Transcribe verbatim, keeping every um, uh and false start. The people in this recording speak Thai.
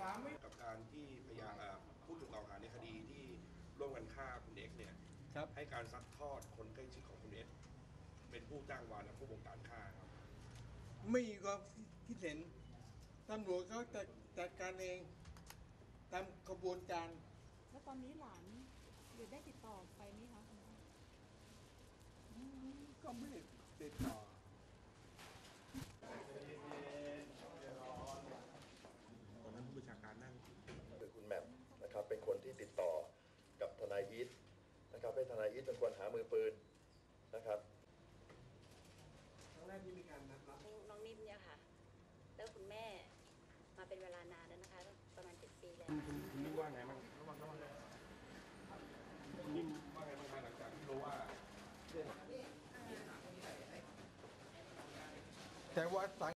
ามไม่กับการที่พยานผู้ถูกกล่าวหาในคดีที่ร่วมกันฆ่าคุณเอ็กซ์เนี่ยให้การซัดทอดคนใกล้ชิดของคุณเอ็กซ์เป็นผู้จ้างวานและผู้บงการฆ่าครับไม่มีความคิดเห็นตำรวจเขาจะจัดการเองตามกระบวนการแล้วตอนนี้หลานหรือได้ติดต่อไปไหมคะก็ไม่ได้ติดต่อตอนนั้นผู้บัญชาการนั่งคือคุณแหม่มนะครับเป็นคนที่ติดต่อกับทนายอีทนะครับให้ทนายอีทเป็นคนหามือปืนนะครับครั้งแรกที่มีการนัดรับน้องนิ่มเนี่ยค่ะแล้วคุณแม่มาเป็นเวลานานแล้วนะคะประมาณเจ็ดปีแล้วคุณนิ่มว่าไงบ้างระวังระวังคุณนิ่มว่าไงบ้างหลังจากที่รู้ว่าแต่ว่า